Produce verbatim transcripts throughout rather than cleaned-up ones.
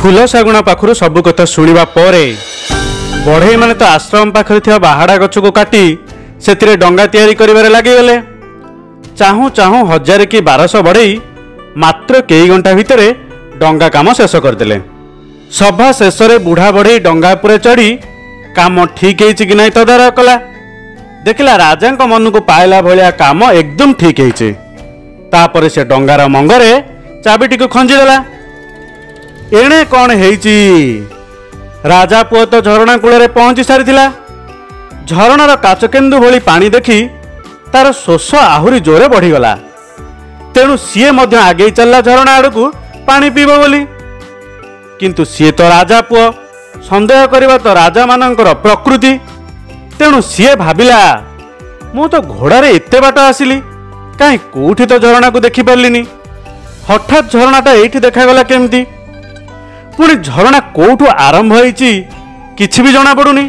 फूल शागुणा पाखु सबु कथा शुणा पर बढ़ई मैंने तो आश्रम पाखे थी बाहाड़ा गछ को काटी से डंगा तैयारी करिबारे लागिगले। चाहू चाहू हजार कि बारश बढ़ई मात्र कई घंटा भितर डंगा काम शेष करदे। सभा शेष बुढ़ा बढ़ई डंगा उपरे चढ़ी काम ठीक है कि नहीं तदारख कला। देखला राजा मन को पाइला भलिया काम एकदम ठीक है। तापर से डंगार मंगरे चाबिटी को खंजीदेला। एणे कौन हेची राजा पुओ तो झरणा कूल पहुंची सारी। झरणार काचकेन्दु भली पानी देखी तार शोष आहुरी जोरे बढ़ीगला। तेणु सीए मध्य आगे चलला झरणा आड़ को पानी पीब बोली। किंतु सीए तो राजा पुओ संदेह करवा तो राजा मानकर प्रकृति। तेणु सीए भाविला मु तो घोड़ारे एते बाट आसिली कहीं कोठी तो झरणा को देखी पारलिनी। हठात झरणाटा एठी देखागला केमती। पुणी झरणा कोठू आरंभ होईची किछि भी जଣା पड़ुनी।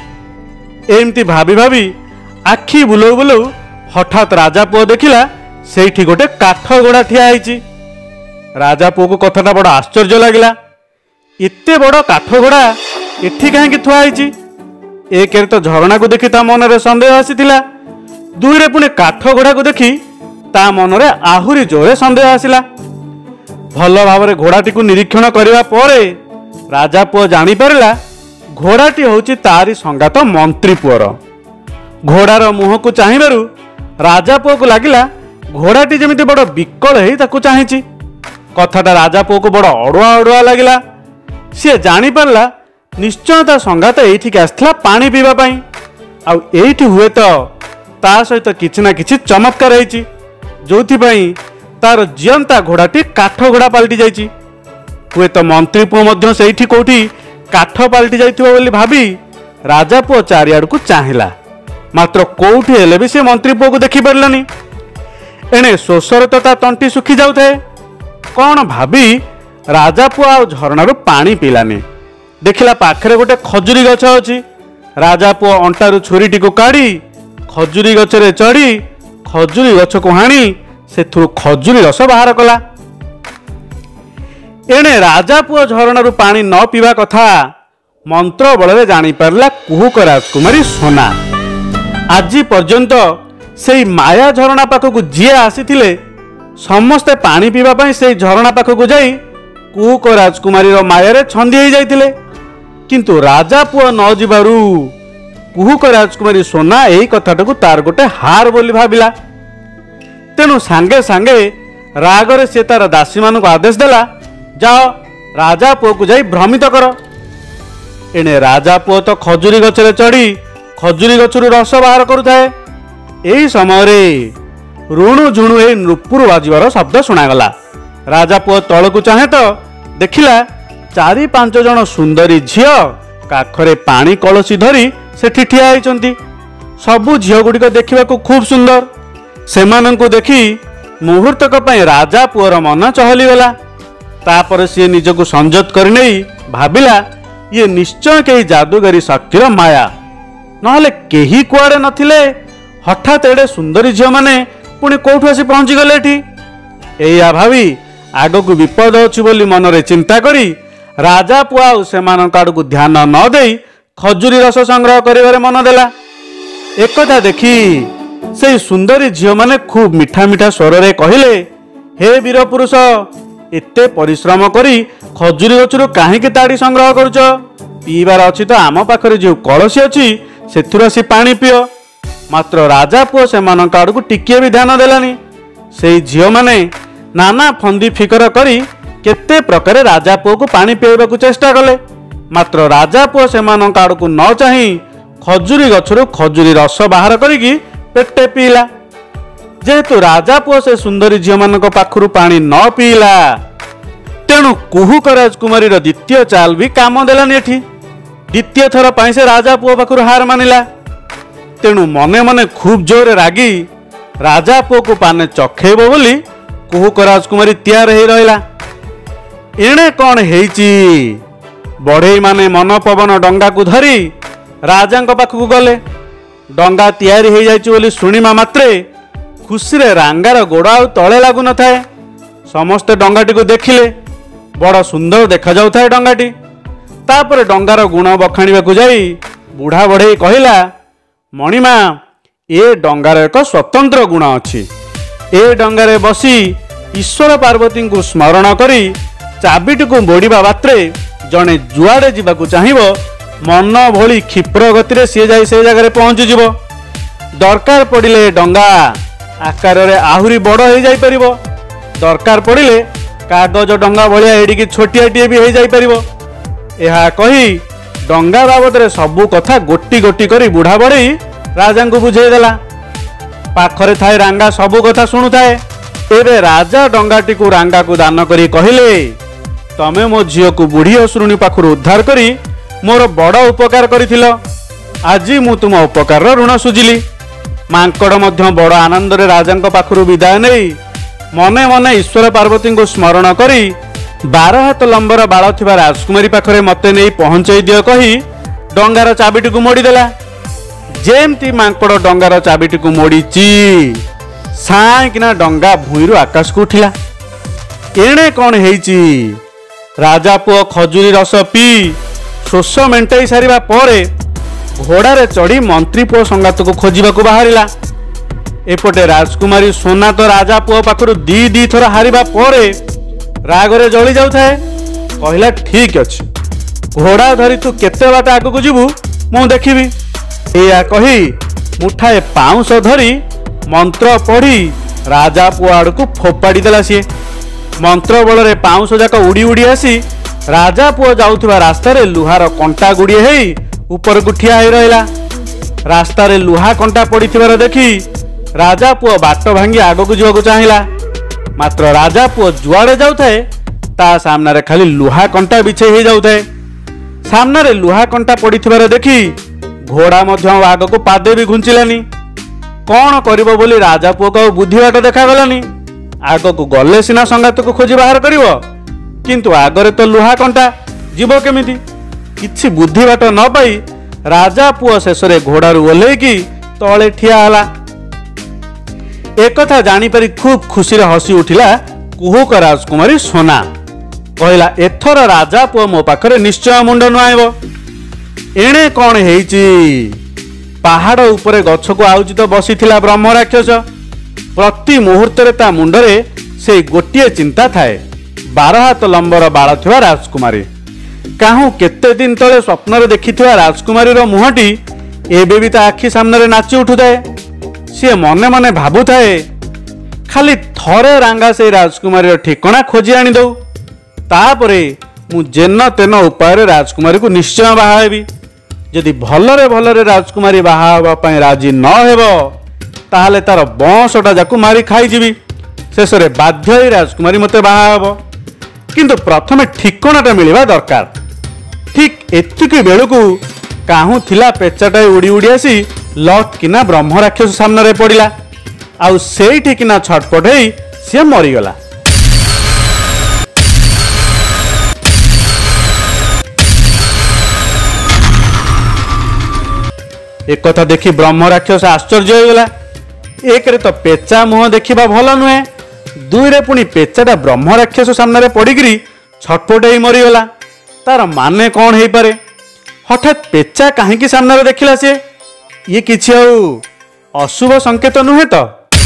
एमती भाभी भाभी आखि बुलाऊ बुलाऊ हठात राजा पुओ देखिला सेठी गोटे काठ घोड़ा ठिया होईची। राजा पुओ को कथाटा बड़ आश्चर्य लगिला। एते बड़ काठ घोड़ा एठी काहेकि थुआ होईची। एक तो झरणा को देखि ता मन रे संदेह आसीथिला। दुई रे पुणी काठ घोड़ा को देखि ता मन रे आहुरी जोरे संदेह आसिला। भल भाव घोड़ाटी को निरीक्षण करने पर राजा पुओ जानी पारा घोड़ाटी होची तारी संगात मंत्री पुअर। घोड़ार मुह को चाहिबारु राजा पुओ को लगिला घोड़ाटी जमिति बड़ विकल है ताकू चाहिची। कथाटा राजा पुओ को बड़ अड़ुआ अड़ुआ लगिला। सी जानी पारला निश्चय ता संगात एठिक आसला पानी पीवा पाई। आउ एठी हुए तो ता सहित किछि ना किछि चमत्कार होईची जोथि पई तार जियंता घोड़ाटी काठ घोड़ा पलटि जाइची। हुए तो मंत्री पुओ मध्य सेठी कोठी काठ पलटि जाइथिबो बोली भाबी राजा पुओ चारिआड़ को चाहिला। मात्र कोठी हेले भी से मंत्री पुओ को देखि पारलानी। एणे शोषर तो ता तंटी सुखी जाउथे। कौन भाबी राजा पुओ आ झरणारू पानी पीलानी। देखिला पाखरे गोटे खजुरी गछ अछि। राजा पुओ अंटारू छुरीटी को काढ़ी खजुरी गछरे चढ़ी खजुरी गछ को हाणी से खजुरी रस बाहर कला। एणे राजा पुओ झरणारू पानी न पीवा कथा मंत्र बल जानी पारला कुहुक राजकुमारी सोना। आज पर्यंत से माया झरणा पाखक जी आसी समस्ते पानी पीवा पाई से झरणा पाखक जाई कुहुक राजकुमारी माया छंदी हो जाइतिले। किंतु राजा पुओ न जिबारु कुहुक राजकुमारी सोना एही कथाटाकू तार गोटे हार बोली भाविला। तेणु सांगे सांगे रागरे से तार दासी मानक आदेश देला जाओ राजा पुओ को जाई भ्रमित कर। एणे राजा पुओ तो खजुरी गछरे चढ़ी खजुरी गछरू रस बाहर करुथाए। एही समय रे रुणु झुणु ए नृपुर बाजिबार शब्द सुनागला। राजा पुओ तळकू चाहे तो देखिला चारि पांच जन सुंदरी झियो काखरे पानी कलसी धरी सेठी ठिया होइचंती। सबु झियो गुड़िक देखा खूब सुंदर। सेमानंकु देखी मुहूर्तक पई राजा पुओर मन चहली गला। तापर सी निजको संजत कर नहीं भाविला ये निश्चय कई जादूगरी शक्तिर माया नहले केही कुआडे नथिले। हठात एडे सुंदरी झियो माने पुणी कोठु आसी पहुंची गले एठी। एया भावी आगकू विपद अछि बोली मनरे चिंता करी राजा पुआ सेमानक आडकू ध्यान न देई खजुरी रस संग्रह करिवारे मन देला। एक कथा देखी से सुंदरी झियो माने खूब मिठा मिठा स्वर रे कहिले हे वीर पुरुष एते परिश्रम करी खजुरी गछरू काहेकि ताड़ी संग्रह करुछ। पीबार अछि तो आम पाखरे जो कलसी अछि सेथुर आसी पानी पियो। मात्र राजा पुओ सेमानक आडकू टिकिए भी ध्यान देलानी। से झियो माने नाना फंदी फिकर करी केते प्रकारे राजा पुओ को पानी पियाबाकू चेष्टा कले। मात्र राजा पुओ सेमानक आडकू न चाही खजुरी गछरू खजुरी रस बाहर करिकी पेटे पीला। जेहेतु राजा पुओ से सुंदरी झियो मानक पाखरु पानी न पीला तेणु कुहुक राजकुमारी द्वितीय चाल भी काम देलानी। एठी द्वितीय थर पाई से राजा पुओ पाखरु हार मानिला। तेणु मने मने खूब जोरे रागी राजा पुओ को पाने चखेब बोली कुहुक राजकुमारी तैयार हो रहिला। एणे कौन हेची बढ़ई माने मन पवन डंगा को धरी राजा पाखक गले। डंगा तैयारी हो जाइछि बोली शुणिमा मात्रे खुशी रे रांगार गोड़ आउ तले लागु न थाए। समस्ते डंगाटी को देखिले बड़ सुंदर देखा जाउଥାଏ डंगाटी। तापर डंगार गुण बखाणीबाकू जाई बुढ़ा बढ़ई कहला, मणिमा ए डंगार एक स्वतंत्र गुण अछि। ए डंगारे बसी ईश्वर पार्वती को स्मरण करी चाबिटी को मोड़िबा मात्रे जड़े जुआड़े जावाकू चाहिबो मन भली क्षिप्र गति सी जाई से जगह पहुंची जीवो। दरकार पड़िले डंगा आकार रे आहुरी बड़ हो जाई परिबो। दरकार पड़िले कागज डंगा भलिया एडिकी छोटियाटीए भी हो जाई परिबो। एहा कही डंगा बाबद रे सबू कथा गोटी गोटी करी बुढ़ा बढ़ई राजा को बुझे देला। पाखरे थाए रांगा सबू कथा शुणु थाए। एबे राजा डंगाटी को रांगा को दान करी कहिले, तमे मो झियो को बुढ़ी असुरुणी पाखरु उद्धार करी मोर बड़ उपकार करिथिल। आज मु तुम उपकार ऋण सुझिली। मांकड़ मध्य बड़ आनंद रे राजा पाखरु विदाय नहीं मने मने ईश्वर पार्वती को स्मरण करी बार हाथ लंबर बाल थिबा राजकुमारी पाखरे मते नहीं पहुंचाई दियो कही डंगार चाबिटी को मोड़ीदेला। जेमती मांकड़ डंगार चाबिटी को मोड़ीची साइकिना डंगा भूईरु आकाश को उठिला। एणे कौन हेइची? राजा पुओ खजुरी रस पी शोष मेंटाई सारिबा परे घोड़ारे चढ़ी मंत्री पुओ संगात को खोजिबाकू बाहरिला। एपटे राजकुमारी सोना तो राजा पुओ पाखरु दी दी थर हारिबा परे रागरे जली जाउଥାଏ। कहला, ठीक अछि, घोड़ा धरी तू केते बाट आगु जीवु मु देखिबी। एया कही मुठाए पाउंस धरी मंत्र पढ़ी राजा पुओ आड़कू फोपाड़ी देला। सी मंत्र बल रे पाउंस जाक उड़ी उड़ी आसी राजा पुओ जाउथबा रास्ता रे लुहार कंटा गुड़िए हेई ऊपर को ठिया हो रहा। रास्ता रे लुहा कंटा पड़ीथिबार देखी राजा पुओ बाट भांगी आग को जीवाकू चाहिला। मात्र राजा पुओ जुआड़े जाउଥାଏ ता सामना रे खाली लुहा कंटा बिछे हो जाउଥାଏ। सामना रे लुहा कंटा पड़ीथिबार देखी घोड़ा मध्य आग को पादे भी घुंचिलानी। कौन करिबो बोली राजा पुओ को बुद्धि बाट देखा गलानी। आग को गले सिना संगात को खोजी बाहर करिवो, किंतु आगरे तो लुहा कंटा जीव केमिति? किछि बुद्धि बाट न पाई राजा पुओ शेष रे घोड़ारू ओल्हेकी तले ठिया हला। एक कथा जानी पारी खूब खुशी रे हसी उठिला कुहुक राजकुमारी सोना। कहला, एथर राजा पुओ मो पाखरे निश्चय मुंड नुआइबो। एणे कौन हेइची? पहाड़ उपरे गछ को आउची तो बसीथिला ब्रह्म राक्षस। प्रति मुहूर्त रे ता मुंडरे से गोटिए चिंता थाए, बार हाथ लंबर बाल थिबा राजकुमारी। काहू केते दिन तले स्वप्न रे देखिथिबा राजकुमारी रो मुहटी एबे भी ता आखि सामने रे नाची उठुଥାଏ। सी मने मने भाबु थाए, खाली थरे रांगा से राजकुमारी रो ठिकाना खोजी आनी दऊ, तापरे मु जेन तेन उपाय रे राजकुमारी को निश्चय बाहा हेबी। जदि भलरे भलरे राजकुमारी बाहा हबा पई राजी न हेबो ताहले तार बंशटा जाकू मारी खाई जीवी। शेष रे बाध्य होई राजकुमारी मते बाहा हबो, किंतु प्रथमे ठिकानाटा मिलिबा दरकार। ठीक एतिकी बेलकू काहू थिला पेचाटा उड़ी उड़ी आसी लट किना ब्रह्म राक्षस सामने रे पड़िला। आउ सेठी किना छटपट होई से मरीगला। एक कथा देखी ब्रह्म राक्षस आश्चर्य होगला। एक रे तो पेचा मुह देखिबा भल नुहे, दुई रे पुणी पेचाटा ब्रह्म राक्षस सामने पड़िकी छटपट होई मरीगला। तार माने कौन हो पारे? हठात पेचा कहीं सामने देखिला से ये किछि अशुभ संकेत नुहे तो?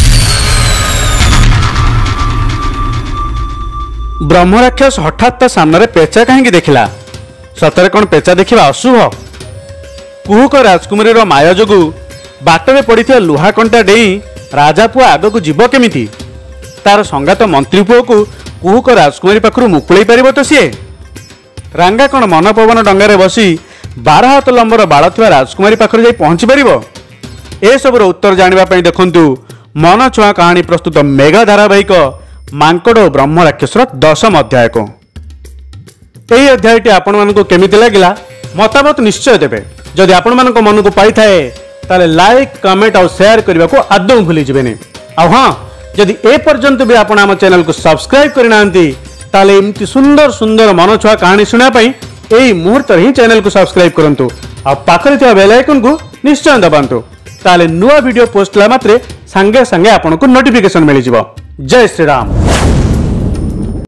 ब्रह्म राक्षस हठात ता सामने पेचा कहीं देखिला? सतरे कौन पेचा देखिबा अशुभ? कुहुक राजकुमारी रो माया जोगु बाटरे पड़िथिबा लुहा कंटा डेई राजा पुआ आग को जीव केमिति? तार संगात मंत्री पुओ को कुहुक राजकुमारी पाखरु मुकुलाई पारिबो तो सीए? रांगा कौन मन पवन डंगारे बसी बार हाथ लंबर बाल थिबा राजकुमारी पाखरे जाई पहुंची पारिबो? ए सबर उत्तर जानिबा पई देखंतु मन छुआ कहानी प्रस्तुत मेगा धारावाहिक मांकड़ और ब्रह्म राक्षसर दशम अध्याय को। यही अध्यायटी आपण मानक केमिति लागिला मतामत निश्चय देबे। जदि आपण मानक मन को पाई थाए ताले लाइक कमेंट और शेयर करबा को आदौ भूली जिबेनी। आ हां, जदि ए पर्यंत भी आपण आम चैनल को सब्सक्राइब करिनांती ताले एमती सुंदर सुंदर मन छुआ कहानी सुना पई एई मुहूर्त ही चैनल को सब्सक्राइब करंतु आ पाखरे थिबा बेल आइकन को निश्चय दबांतु। ताले नुआ वीडियो पोस्ट ला मात्रे संगे संगे आपण को नोटिफिकेशन मिलि जिवो। जय श्री राम।